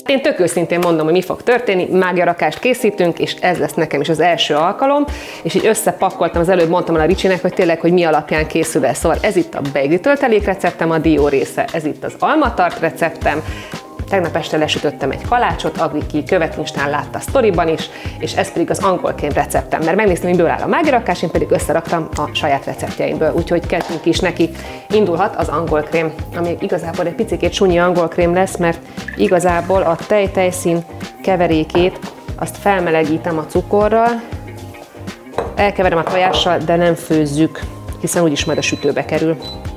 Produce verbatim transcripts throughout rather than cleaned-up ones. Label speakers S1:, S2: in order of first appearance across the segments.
S1: Én tök őszintén mondom, hogy mi fog történni, mágiarakást készítünk, és ez lesz nekem is az első alkalom, és így összepakkoltam, az előbb mondtam el a Ricsinek, hogy tényleg, hogy mi alapján készül el. Szóval ez itt a beigli töltelék receptem, a dió része, ez itt az almatart receptem, tegnap este lesütöttem egy kalácsot, aki követ Instán látta a sztoriban is, és ez pedig az angolkrém receptem, mert megnéztem, miből áll a mágiarakás, én pedig összeraktam a saját receptjeimből, úgyhogy kezdjünk is neki. Indulhat az angolkrém, ami igazából egy picikét sunyi angolkrém lesz, mert igazából a tej-tejszín keverékét azt felmelegítem a cukorral, elkeverem a tojással, de nem főzzük, hiszen úgyis majd a sütőbe kerül.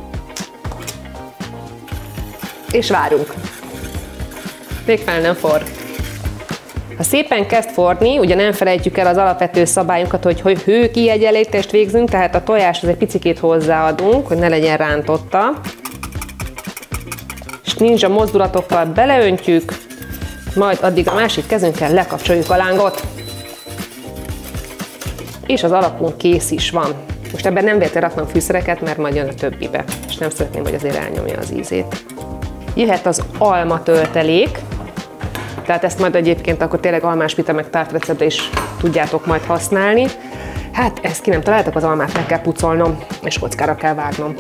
S1: És várunk. Még fel nem forr. Ha szépen kezd forni, ugye nem felejtjük el az alapvető szabályunkat, hogy, hogy hőkiegyenlítést végzünk, tehát a tojáshoz egy picikét hozzáadunk, hogy ne legyen rántotta. És ninja mozdulatokkal beleöntjük, majd addig a másik kezünkkel lekapcsoljuk a lángot. És az alapunk kész is van. Most ebben nem véletlenül raknom fűszereket, mert majd jön a többibe. És nem szeretném, hogy azért elnyomja az ízét. Jöhet az alma töltelék, tehát ezt majd egyébként akkor tényleg almás pita meg tártreceptbe is tudjátok majd használni. Hát ezt ki nem találtak, az almát meg kell pucolnom, és kockára kell vágnom.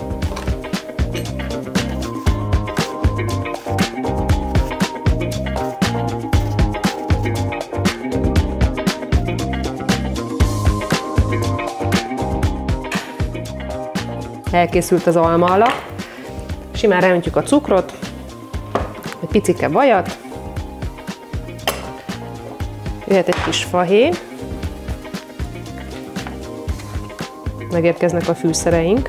S1: Elkészült az alma alap, simán ráöntjük a cukrot, egy picike vajat, jöhet egy kis fahéj, megérkeznek a fűszereink,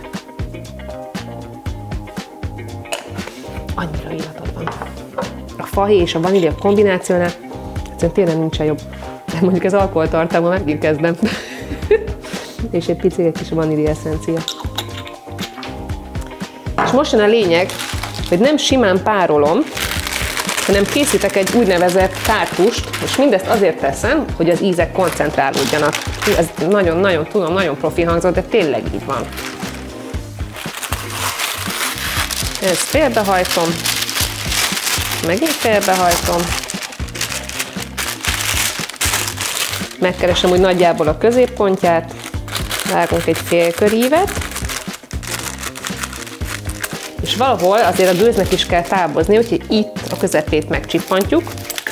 S1: annyira illatod van. A fahéj és a vanília kombinációnál egyszerűen tényleg nincsen jobb. Mondjuk ez alkoholtartalma, megint kezdem. És egy picike kis vanília eszencia. És most jön a lényeg, hogy nem simán párolom, hanem készítek egy úgynevezett tárthúst, és mindezt azért teszem, hogy az ízek koncentrálódjanak. Ez nagyon-nagyon tudom, nagyon profi hangzott, de tényleg így van. Ezt félbehajtom, megint félbehajtom, megkeresem úgy nagyjából a középpontját, vágunk egy félkörívet, és valahol azért a gőznek is kell távozni, úgyhogy itt a közepét megcsippantjuk,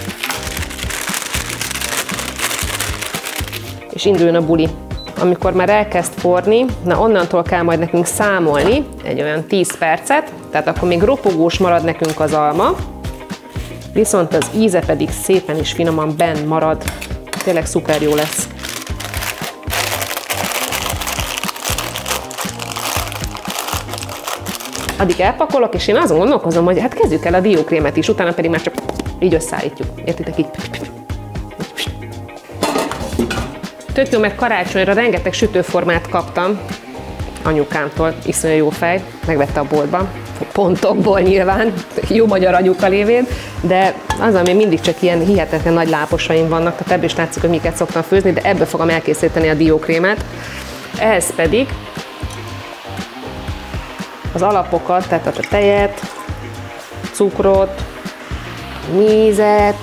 S1: és induljon a buli. Amikor már elkezd forni, na onnantól kell majd nekünk számolni egy olyan tíz percet, tehát akkor még ropogós marad nekünk az alma, viszont az íze pedig szépen és finoman benn marad. Tényleg szuper jó lesz. Addig elpakolok, és én azon gondolkozom, hogy hát kezdjük el a diókrémet is, utána pedig már csak így összeállítjuk. Értitek így? Tök jó, mert karácsonyra rengeteg sütőformát kaptam anyukámtól, iszonyú jó fej, megvette a boltban, pontokból nyilván, jó magyar anyuka lévén, de az, ami mindig csak ilyen hihetetlen nagy láposaim vannak, tehát ebből is látszik, hogy miket szoktam főzni, de ebből fogom elkészíteni a diókrémet. Ehhez pedig az alapokat, tehát a tejet, cukrot, mézet,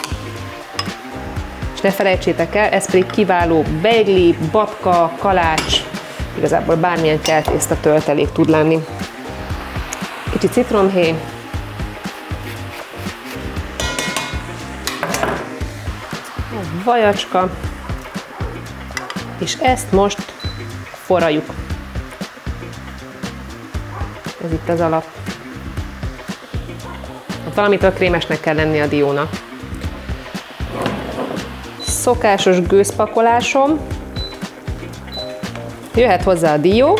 S1: és ne felejtsétek el, ez pedig kiváló beigli, babka, kalács, igazából bármilyen keltészta töltelék tud lenni. Kicsi citromhéj, a vajacska, és ezt most forraljuk. Ez itt az alap. Valamitől krémesnek kell lenni a diónak. Szokásos gőzpakolásom. Jöhet hozzá a dió.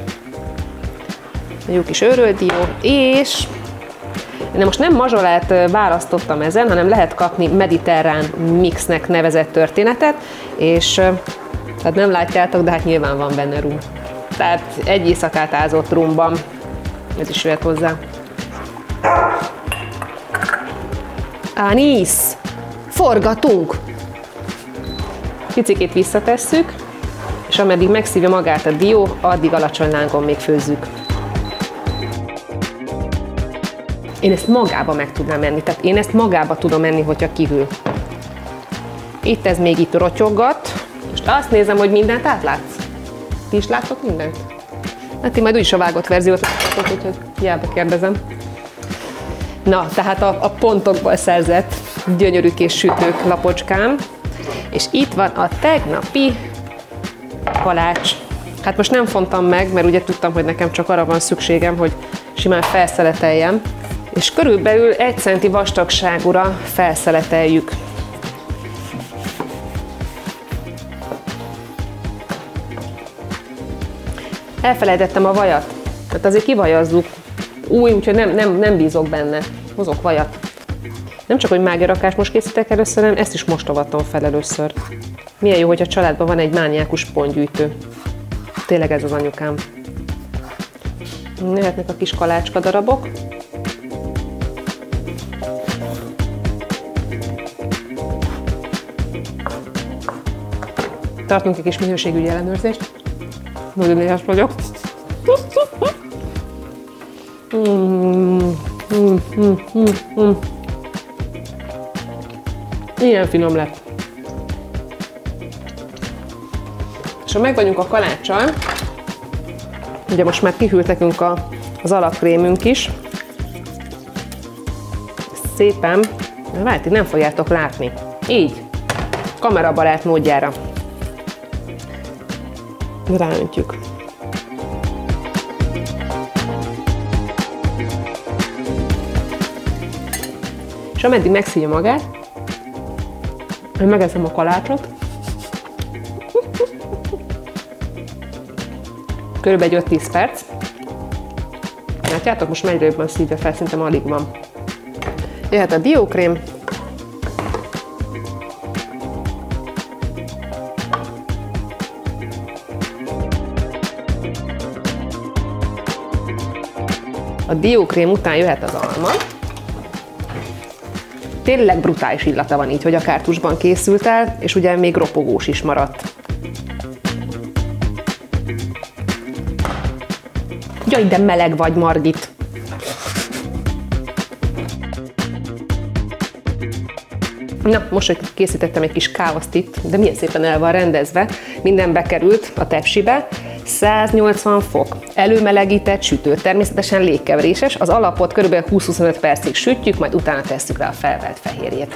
S1: Jó kis őrölt dió. És én most nem mazsolát választottam ezen, hanem lehet kapni mediterrán mixnek nevezett történetet, és tehát nem látjátok, de hát nyilván van benne rum. Tehát egy éjszakát ázott rumban. Ez is jöhet hozzá. Ánisz! Forgatunk! Picikét visszatesszük, és ameddig megszívja magát a dió, addig alacsony lángon még főzzük. Én ezt magába meg tudnám enni, tehát én ezt magába tudom enni, hogyha kihűl. Itt ez még itt rotyoggat. Most azt nézem, hogy mindent átlátsz. Ti is láttok mindent? Hát ti majd úgyis a vágott verziót láttok, úgyhogy hiába kérdezem. Na, tehát a, a pontokból szerzett gyönyörű kis sütők lapocskám. És itt van a tegnapi kalács. Hát most nem fontam meg, mert ugye tudtam, hogy nekem csak arra van szükségem, hogy simán felszeleteljem. És körülbelül egy centi vastagságúra felszeleteljük. Elfelejtettem a vajat, tehát azért kivajazzuk. Új, úgyhogy nem, nem, nem bízok benne. Hozok vajat. Nem csak, hogy mágiarakást most készítek először, hanem ezt is mostogatom fel először. Milyen jó, hogy a családban van egy mániákus pontgyűjtő. Tényleg ez az anyukám. Jöhetnek a kis kalácska darabok. Tartunk egy kis minőségügyi ellenőrzést. Nagyon éhes vagyok. Mm, mm, mm, mm, mm. Ilyen finom lett. És ha meg vagyunk a kaláccsal, ugye most már kihűlt nekünk a, az alapkrémünk is. Szépen, várj, ti nem fogjátok látni. Így, kamerabarát módjára. Ráöntjük. És ameddig megszívja magát, én megeszem a kalácsot. Körülbelül egy öt-tíz perc. Látjátok, most egyre jobban szívja fel, szerintem alig van. Jöhet a diókrém. A diókrém után jöhet az alma. Tényleg brutális illata van így, hogy a kártusban készült el, és ugye még ropogós is maradt. Jaj, de meleg vagy, Margit! Na, most, hogy készítettem egy kis káoszt itt, de milyen szépen el van rendezve, minden bekerült a tepsibe, száznyolcvan fok, előmelegített sütő, természetesen légkeveréses, az alapot kb. húsz-huszonöt percig sütjük, majd utána tesszük rá a felvelt fehérjét.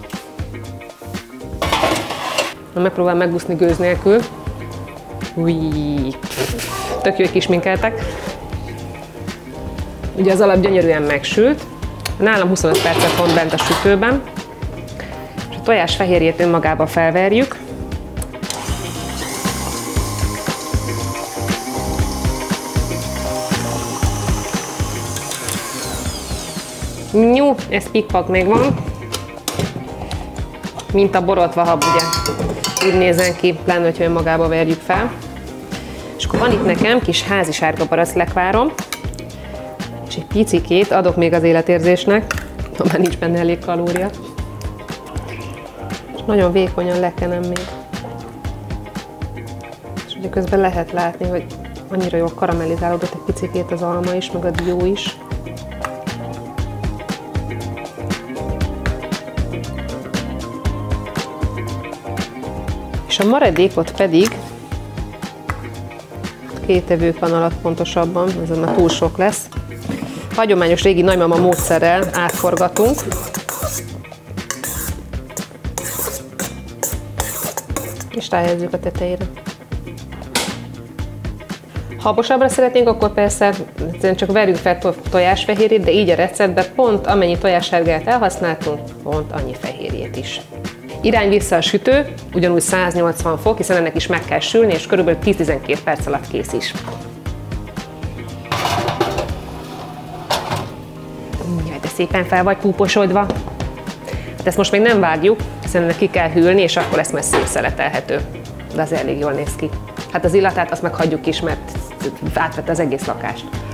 S1: Na, megpróbálom megúszni gőz nélkül. Újj, tök jó, hogy kisminkeltek. Ugye az alap gyönyörűen megsült, nálam huszonöt percet van bent a sütőben, és a tojás fehérjét önmagába felverjük. Nyú, ez pikpak még van, mint a borotva hab, ugye, úgy nézzen ki, pláne, hogyha önmagába verjük fel. És akkor van itt nekem kis házi sárga baracklekvárom, és egy picikét adok még az életérzésnek, ha már nincs benne elég kalória. És nagyon vékonyan lekenem még. És ugye közben lehet látni, hogy annyira jól karamellizálódott egy picikét az alma is, meg a dió is. És a maradékot pedig, két evők van alatt pontosabban, ez már túl sok lesz, hagyományos régi nagymama módszerrel átforgatunk. És ráhelyezzük a tetejére. Ha habosabbra szeretnénk, akkor persze csak verjünk fel tojásfehérjét, de így a receptben pont amennyi tojássárgáját elhasználtunk, pont annyi fehérjét is. Irány vissza a sütő, ugyanúgy száznyolcvan fok, hiszen ennek is meg kell sülni, és körülbelül tíz-tizenkét perc alatt kész is. Jaj, de szépen fel vagy púposodva. Hát ezt most még nem vágjuk, hiszen ennek ki kell hűlni, és akkor lesz majd szétszeletelhető. De az elég jól néz ki. Hát az illatát azt meg hagyjuk is, mert átvette az egész lakást.